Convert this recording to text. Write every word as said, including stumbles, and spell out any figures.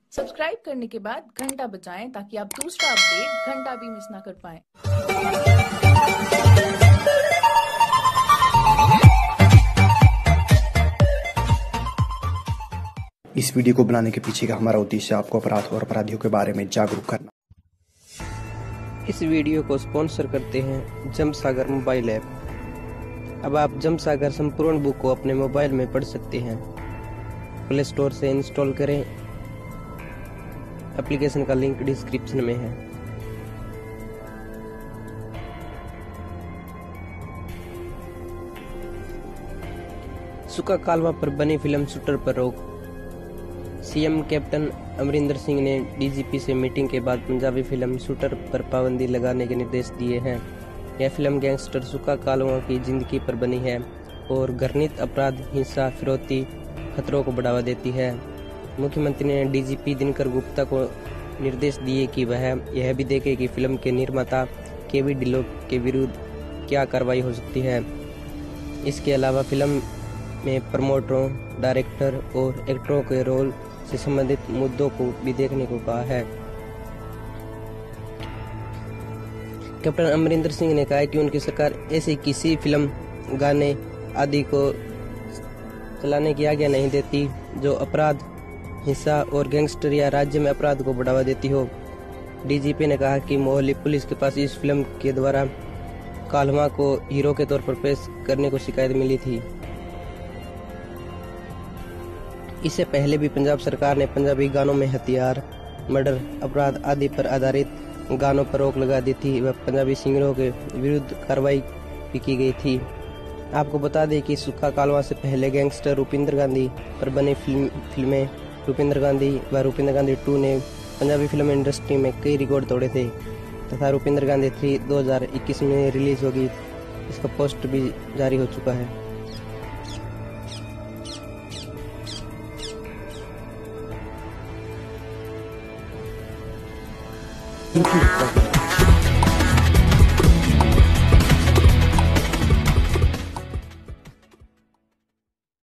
Subscribe करने के बाद घंटा बजाएं ताकि आप दूसरा अपडेट घंटा भी मिस ना कर पाएं। इस वीडियो को बनाने के पीछे का हमारा उद्देश्य आपको अपराध और अपराधियों के बारे में जागरूक करना। इस वीडियो को स्पॉन्सर करते हैं जमसागर मोबाइल ऐप। अब आप जमसागर संपूर्ण बुक को अपने मोबाइल में पढ़ सकते हैं। प्ले स्टोर से इंस्टॉल करें। एप्लीकेशन का लिंक डिस्क्रिप्शन में है। सुका कालवा पर बनी फिल्म शूटर पर रोक। सीएम कैप्टन अमरिंदर सिंह ने डीजीपी से मीटिंग के बाद पंजाबी फिल्म शूटर पर पाबंदी लगाने के निर्देश दिए हैं। यह फिल्म गैंगस्टर सुका कालवा की जिंदगी पर बनी है और घृणित अपराध, हिंसा, फिरौती, खतरों को बढ़ावा देती है। मुख्यमंत्री ने डीजीपी दिनकर गुप्ता को निर्देश दिए कि वह यह भी देखे कि फिल्म के निर्माता केवी ढिल्लों के विरुद्ध क्या कार्रवाई हो सकती है। इसके अलावा फिल्म में प्रमोटरों, डायरेक्टर और एक्टरों के रोल से संबंधित मुद्दों को भी देखने को कहा है। कैप्टन अमरिंदर सिंह ने कहा कि उनकी सरकार ऐसी किसी फिल्म, गाने आदि को चलाने की आज्ञा नहीं देती जो अपराध, हिंसा और गैंगस्टर या राज्य में अपराध को बढ़ावा देती हो। डीजीपी ने कहा कि मोहाली पुलिस के पास इस फिल्म के द्वारा कालवा को हीरो के तौर पर पेश करने को शिकायत मिली थी। इससे पहले भी पंजाब सरकार ने पंजाबी गानों में हथियार, मर्डर, अपराध आदि पर आधारित गानों पर रोक लगा दी थी व पंजाबी सिंगरों के विरुद्ध कार्रवाई भी की गई थी। आपको बता दें कि सुक्का कालवा से पहले गैंगस्टर रूपिंदर गांधी पर बनी फिल्म फिल्में रूपिंदर गांधी व रूपिंदर गांधी टू ने पंजाबी फिल्म इंडस्ट्री में कई रिकॉर्ड तोड़े थे तथा रूपिंदर गांधी थ्री दो हजार इक्कीस में रिलीज होगी। इसका पोस्ट भी जारी हो चुका है।